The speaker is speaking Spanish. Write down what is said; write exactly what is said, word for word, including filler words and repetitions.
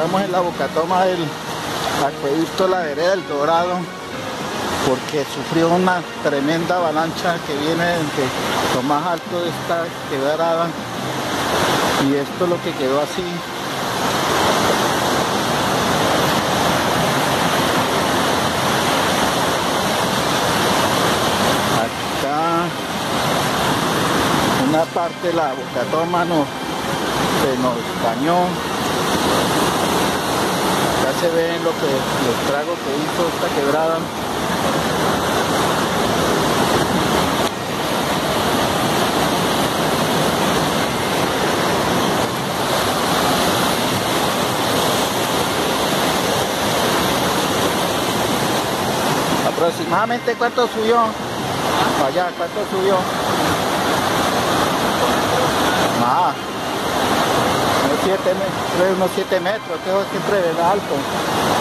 encontramos en la bocatoma del acueducto La Vereda del Dorado, porque sufrió una tremenda avalancha que viene desde lo más alto de esta quebrada, y esto es lo que quedó así. Acá una parte de la bocatoma nos, se nos dañó. Acá se ven lo que, los tragos que hizo esta quebrada. Aproximadamente cuánto subió, allá cuánto subió, más, unos siete metros, unos siete metros, que es siempre es alto.